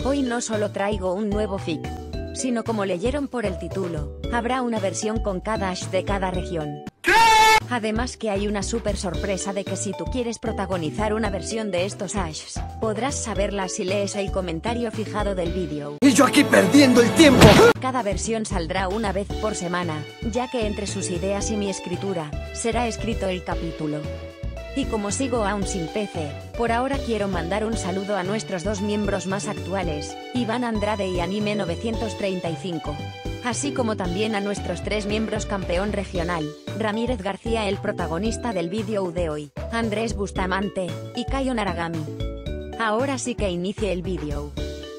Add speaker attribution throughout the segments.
Speaker 1: Hoy no solo traigo un nuevo fic, sino como leyeron por el título, habrá una versión con cada Ash de cada región. Además que hay una super sorpresa de que si tú quieres protagonizar una versión de estos Ashs, podrás saberla si lees el comentario fijado del vídeo.
Speaker 2: Y yo aquí perdiendo el tiempo.
Speaker 1: Cada versión saldrá una vez por semana, ya que entre sus ideas y mi escritura, será escrito el capítulo. Y como sigo aún sin PC, por ahora quiero mandar un saludo a nuestros dos miembros más actuales, Iván Andrade y Anime 935. Así como también a nuestros 3 miembros campeón regional, Ramírez García el protagonista del vídeo de hoy, Andrés Bustamante, y Kaio Naragami. Ahora sí que inicie el vídeo.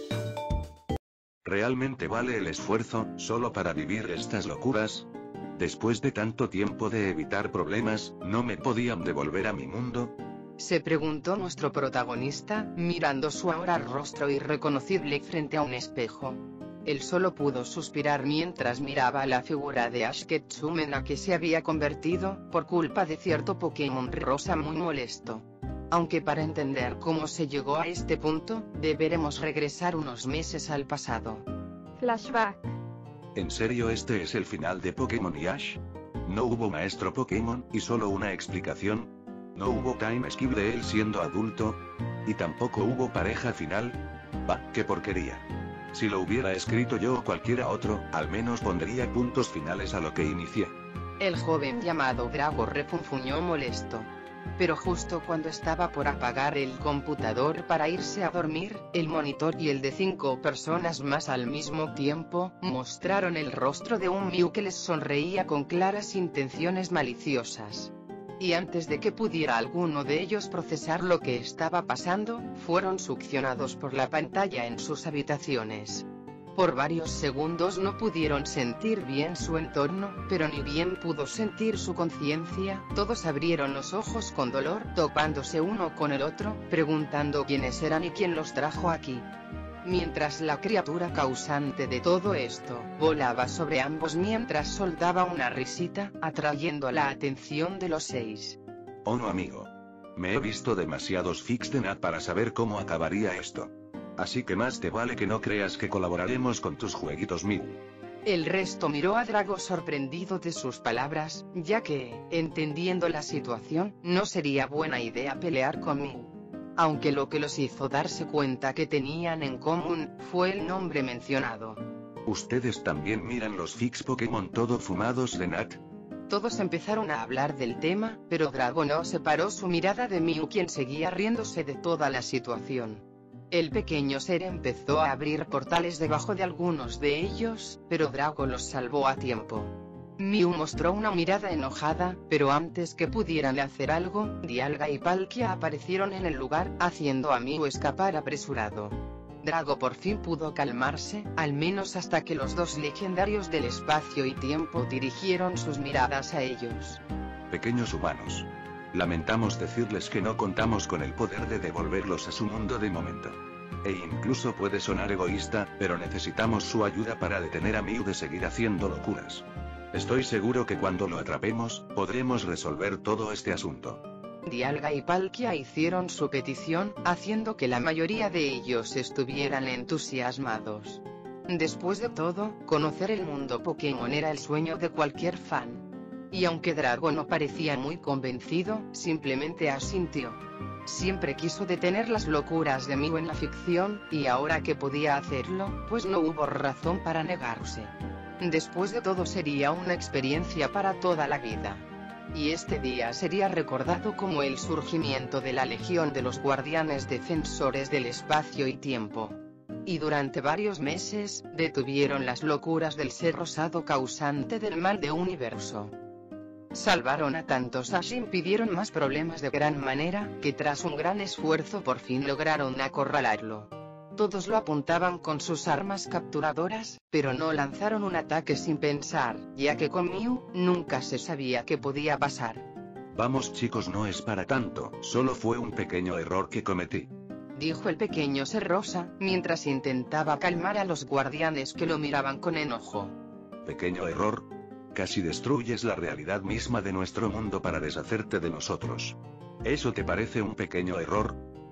Speaker 3: ¿Realmente vale el esfuerzo, solo para vivir estas locuras? Después de tanto tiempo de evitar problemas, ¿no me podían devolver a mi mundo?
Speaker 4: Se preguntó nuestro protagonista, mirando su ahora rostro irreconocible frente a un espejo. Él solo pudo suspirar mientras miraba la figura de Ash Ketchum en la que se había convertido, por culpa de cierto Pokémon rosa muy molesto. Aunque para entender cómo se llegó a este punto, deberemos regresar unos meses al pasado.
Speaker 5: Flashback.
Speaker 3: ¿En serio este es el final de Pokémon y Ash? ¿No hubo maestro Pokémon, y solo una explicación? ¿No hubo time skip de él siendo adulto? ¿Y tampoco hubo pareja final? Bah, qué porquería. Si lo hubiera escrito yo o cualquiera otro, al menos pondría puntos finales a lo que inicié.
Speaker 4: El joven llamado Drago refunfuñó molesto. Pero justo cuando estaba por apagar el computador para irse a dormir, el monitor y el de 5 personas más al mismo tiempo, mostraron el rostro de un Mew que les sonreía con claras intenciones maliciosas. Y antes de que pudiera alguno de ellos procesar lo que estaba pasando, fueron succionados por la pantalla en sus habitaciones. Por varios segundos no pudieron sentir bien su entorno, pero ni bien pudo sentir su conciencia, todos abrieron los ojos con dolor, topándose uno con el otro, preguntando quiénes eran y quién los trajo aquí. Mientras la criatura causante de todo esto, volaba sobre ambos mientras soltaba una risita, atrayendo la atención de los 6.
Speaker 3: Oh no amigo. Me he visto demasiados fics de Nat para saber cómo acabaría esto. Así que más te vale que no creas que colaboraremos con tus jueguitos Mew.
Speaker 4: El resto miró a Drago sorprendido de sus palabras, ya que, entendiendo la situación, no sería buena idea pelear con Mew. Aunque lo que los hizo darse cuenta que tenían en común, fue el nombre mencionado.
Speaker 3: ¿Ustedes también miran los fics Pokémon todo fumados de Nat?
Speaker 4: Todos empezaron a hablar del tema, pero Drago no separó su mirada de Mew, quien seguía riéndose de toda la situación. El pequeño ser empezó a abrir portales debajo de algunos de ellos, pero Drago los salvó a tiempo. Mew mostró una mirada enojada, pero antes que pudieran hacer algo, Dialga y Palkia aparecieron en el lugar, haciendo a Mew escapar apresurado. Drago por fin pudo calmarse, al menos hasta que los dos legendarios del espacio y tiempo dirigieron sus miradas a ellos.
Speaker 3: Pequeños humanos. Lamentamos decirles que no contamos con el poder de devolverlos a su mundo de momento. E incluso puede sonar egoísta, pero necesitamos su ayuda para detener a Mew de seguir haciendo locuras. Estoy seguro que cuando lo atrapemos, podremos resolver todo este asunto.
Speaker 4: Dialga y Palkia hicieron su petición, haciendo que la mayoría de ellos estuvieran entusiasmados. Después de todo, conocer el mundo Pokémon era el sueño de cualquier fan. Y aunque Drago no parecía muy convencido, simplemente asintió. Siempre quiso detener las locuras de Mew en la ficción, y ahora que podía hacerlo, pues no hubo razón para negarse. Después de todo sería una experiencia para toda la vida. Y este día sería recordado como el surgimiento de la Legión de los Guardianes Defensores del Espacio y Tiempo. Y durante varios meses, detuvieron las locuras del ser rosado causante del mal de universo. Salvaron a tantos Ash y impidieron más problemas de gran manera, que tras un gran esfuerzo por fin lograron acorralarlo. Todos lo apuntaban con sus armas capturadoras, pero no lanzaron un ataque sin pensar, ya que con Mew, nunca se sabía qué podía pasar.
Speaker 3: Vamos chicos, no es para tanto, solo fue un pequeño error que cometí.
Speaker 4: Dijo el pequeño ser rosa, mientras intentaba calmar a los guardianes que lo miraban con enojo.
Speaker 3: ¿Pequeño error? Casi destruyes la realidad misma de nuestro mundo para deshacerte de nosotros. ¿Eso te parece un pequeño error?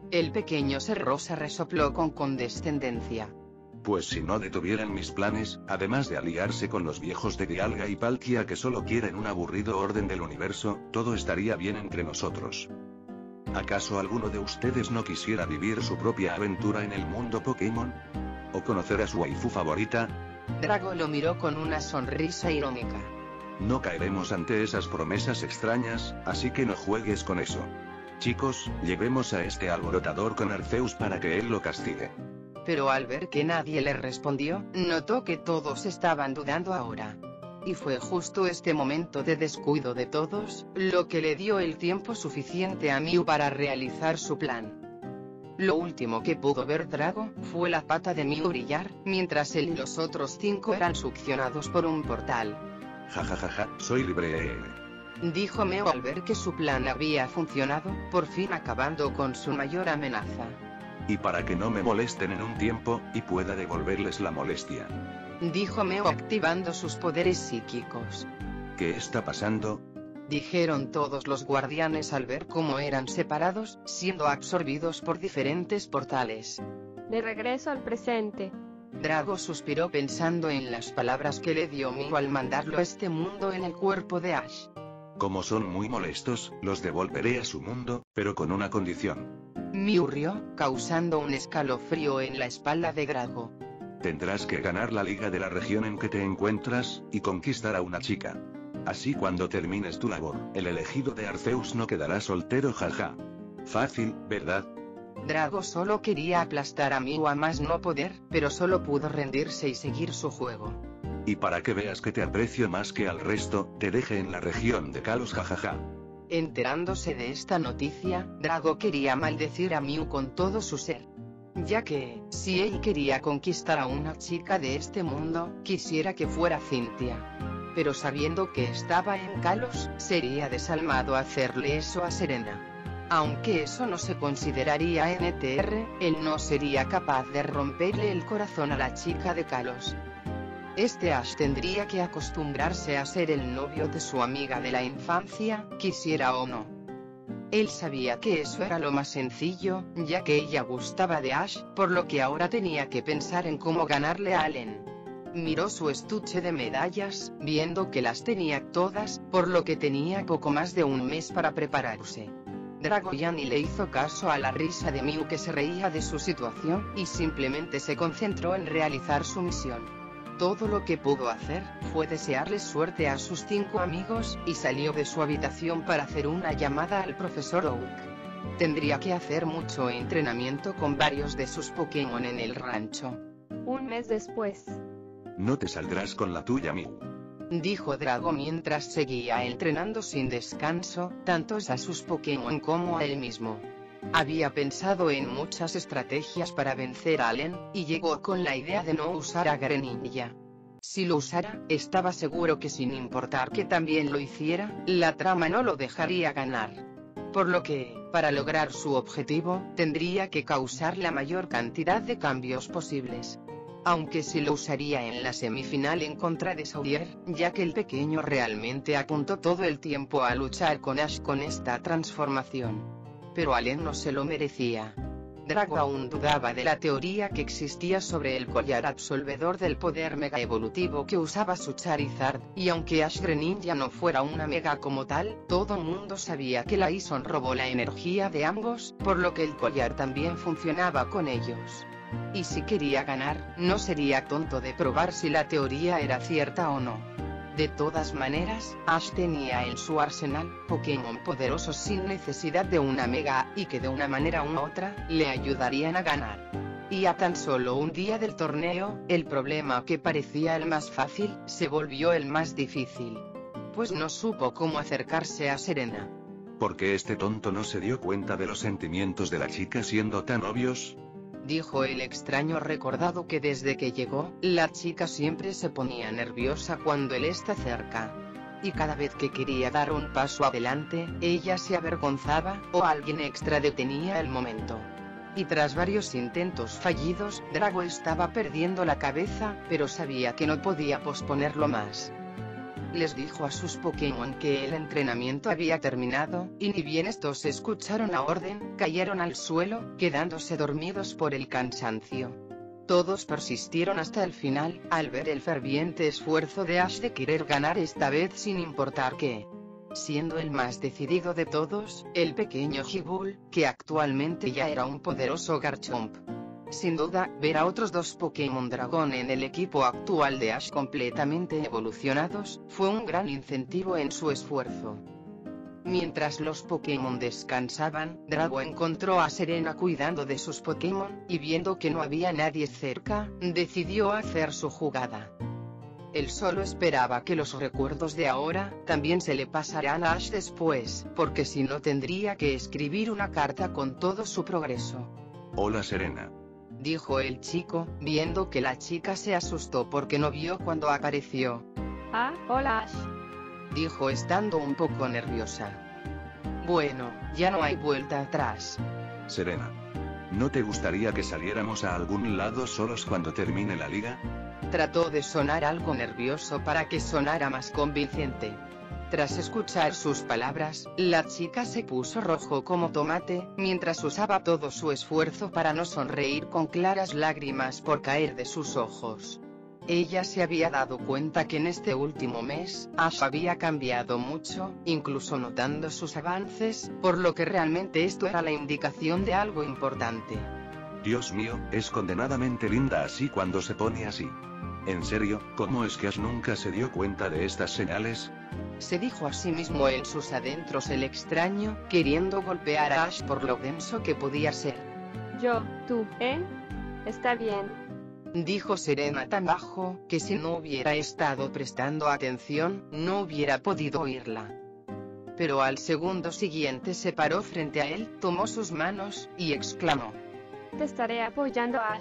Speaker 4: El pequeño ser rosa resopló con condescendencia.
Speaker 3: Pues si no detuvieran mis planes, además de aliarse con los viejos de Dialga y Palkia que solo quieren un aburrido orden del universo, todo estaría bien entre nosotros. ¿Acaso alguno de ustedes no quisiera vivir su propia aventura en el mundo Pokémon? ¿O conocer a su waifu favorita?
Speaker 4: Drago lo miró con una sonrisa irónica.
Speaker 3: No caeremos ante esas promesas extrañas, así que no juegues con eso. Chicos, llevemos a este alborotador con Arceus para que él lo castigue.
Speaker 4: Pero al ver que nadie le respondió, notó que todos estaban dudando ahora. Y fue justo este momento de descuido de todos, lo que le dio el tiempo suficiente a Mew para realizar su plan. Lo último que pudo ver Drago, fue la pata de Mew brillar, mientras él y los otros 5 eran succionados por un portal.
Speaker 3: Jajajaja, soy libre.
Speaker 4: Dijo Mew al ver que su plan había funcionado, por fin acabando con su mayor amenaza.
Speaker 3: Y para que no me molesten en un tiempo, y pueda devolverles la molestia.
Speaker 4: Dijo Mew activando sus poderes psíquicos.
Speaker 3: ¿Qué está pasando?
Speaker 4: Dijeron todos los guardianes al ver cómo eran separados, siendo absorbidos por diferentes portales.
Speaker 2: De regreso al presente.
Speaker 4: Drago suspiró pensando en las palabras que le dio Mew al mandarlo a este mundo en el cuerpo de Ash.
Speaker 3: Como son muy molestos, los devolveré a su mundo, pero con una condición.
Speaker 4: Mew rió, causando un escalofrío en la espalda de Drago.
Speaker 3: Tendrás que ganar la liga de la región en que te encuentras, y conquistar a una chica. Así cuando termines tu labor, el elegido de Arceus no quedará soltero, jaja. Fácil, ¿verdad?
Speaker 4: Drago solo quería aplastar a Mew a más no poder, pero solo pudo rendirse y seguir su juego.
Speaker 3: Y para que veas que te aprecio más que al resto, te deje en la región de Kalos, jajaja.
Speaker 4: Enterándose de esta noticia, Drago quería maldecir a Mew con todo su ser. Ya que, si él quería conquistar a una chica de este mundo, quisiera que fuera Cynthia. Pero sabiendo que estaba en Kalos, sería desalmado hacerle eso a Serena. Aunque eso no se consideraría NTR, él no sería capaz de romperle el corazón a la chica de Kalos. Este Ash tendría que acostumbrarse a ser el novio de su amiga de la infancia, quisiera o no. Él sabía que eso era lo más sencillo, ya que ella gustaba de Ash, por lo que ahora tenía que pensar en cómo ganarle a Allen. Miró su estuche de medallas, viendo que las tenía todas, por lo que tenía poco más de un mes para prepararse. Drago ya ni le hizo caso a la risa de Mew que se reía de su situación, y simplemente se concentró en realizar su misión. Todo lo que pudo hacer, fue desearle suerte a sus 5 amigos, y salió de su habitación para hacer una llamada al profesor Oak. Tendría que hacer mucho entrenamiento con varios de sus Pokémon en el rancho.
Speaker 2: Un mes después.
Speaker 3: No te saldrás con la tuya, Mew.
Speaker 4: Dijo Drago mientras seguía entrenando sin descanso, tanto a sus Pokémon como a él mismo. Había pensado en muchas estrategias para vencer a Allen, y llegó con la idea de no usar a Greninja. Si lo usara, estaba seguro que sin importar que también lo hiciera, la trama no lo dejaría ganar. Por lo que, para lograr su objetivo, tendría que causar la mayor cantidad de cambios posibles. Aunque sí lo usaría en la semifinal en contra de Sawyer, ya que el pequeño realmente apuntó todo el tiempo a luchar con Ash con esta transformación. Pero Allen no se lo merecía. Drago aún dudaba de la teoría que existía sobre el collar absolvedor del poder mega evolutivo que usaba su Charizard, y aunque Ash Greninja no fuera una mega como tal, todo mundo sabía que la Ison robó la energía de ambos, por lo que el collar también funcionaba con ellos. Y si quería ganar, no sería tonto de probar si la teoría era cierta o no. De todas maneras, Ash tenía en su arsenal Pokémon poderosos sin necesidad de una mega, y que de una manera u otra, le ayudarían a ganar. Y a tan solo un día del torneo, el problema que parecía el más fácil, se volvió el más difícil. Pues no supo cómo acercarse a Serena.
Speaker 3: ¿Por qué este tonto no se dio cuenta de los sentimientos de la chica siendo tan obvios?
Speaker 4: Dijo el extraño recordado que desde que llegó, la chica siempre se ponía nerviosa cuando él está cerca. Y cada vez que quería dar un paso adelante, ella se avergonzaba, o alguien extra detenía el momento. Y tras varios intentos fallidos, Drago estaba perdiendo la cabeza, pero sabía que no podía posponerlo más. les dijo a sus Pokémon que el entrenamiento había terminado, y ni bien estos escucharon la orden, cayeron al suelo, quedándose dormidos por el cansancio. Todos persistieron hasta el final, al ver el ferviente esfuerzo de Ash de querer ganar esta vez sin importar qué. Siendo el más decidido de todos, el pequeño Gible, que actualmente ya era un poderoso Garchomp. Sin duda, ver a otros dos Pokémon Dragón en el equipo actual de Ash completamente evolucionados, fue un gran incentivo en su esfuerzo. Mientras los Pokémon descansaban, Drago encontró a Serena cuidando de sus Pokémon, y viendo que no había nadie cerca, decidió hacer su jugada. Él solo esperaba que los recuerdos de ahora, también se le pasaran a Ash después, porque si no tendría que escribir una carta con todo su progreso.
Speaker 3: Hola Serena.
Speaker 4: Dijo el chico, viendo que la chica se asustó porque no vio cuando apareció.
Speaker 2: Ah, hola Ash.
Speaker 4: Dijo estando un poco nerviosa. Bueno, ya no hay vuelta atrás.
Speaker 3: Serena. ¿No te gustaría que saliéramos a algún lado solos cuando termine la liga?
Speaker 4: Trató de sonar algo nervioso para que sonara más convincente. Tras escuchar sus palabras, la chica se puso rojo como tomate, mientras usaba todo su esfuerzo para no sonreír con claras lágrimas por caer de sus ojos. Ella se había dado cuenta que en este último mes, Ash había cambiado mucho, incluso notando sus avances, por lo que realmente esto era la indicación de algo importante.
Speaker 3: Dios mío, es condenadamente linda así cuando se pone así. ¿En serio, cómo es que Ash nunca se dio cuenta de estas señales?
Speaker 4: Se dijo a sí mismo en sus adentros el extraño, queriendo golpear a Ash por lo denso que podía ser.
Speaker 2: Yo, tú, Está bien.
Speaker 4: Dijo Serena tan bajo, que si no hubiera estado prestando atención, no hubiera podido oírla. Pero al segundo siguiente se paró frente a él, tomó sus manos, y exclamó.
Speaker 2: Te estaré apoyando Ash.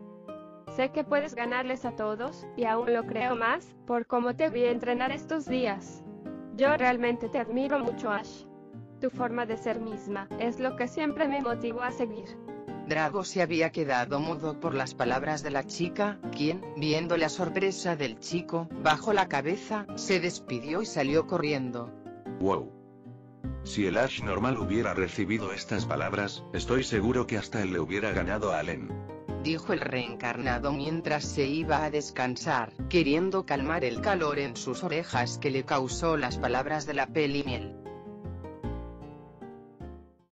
Speaker 2: Sé que puedes ganarles a todos, y aún lo creo más, por cómo te vi entrenar estos días. Yo realmente te admiro mucho Ash. Tu forma de ser misma, es lo que siempre me motivó a seguir.
Speaker 4: Drago se había quedado mudo por las palabras de la chica, quien, viendo la sorpresa del chico, bajó la cabeza, se despidió y salió corriendo.
Speaker 3: Wow. Si el Ash normal hubiera recibido estas palabras, estoy seguro que hasta él le hubiera ganado a Allen.
Speaker 4: Dijo el reencarnado mientras se iba a descansar, queriendo calmar el calor en sus orejas que le causó las palabras de la Pelimiel.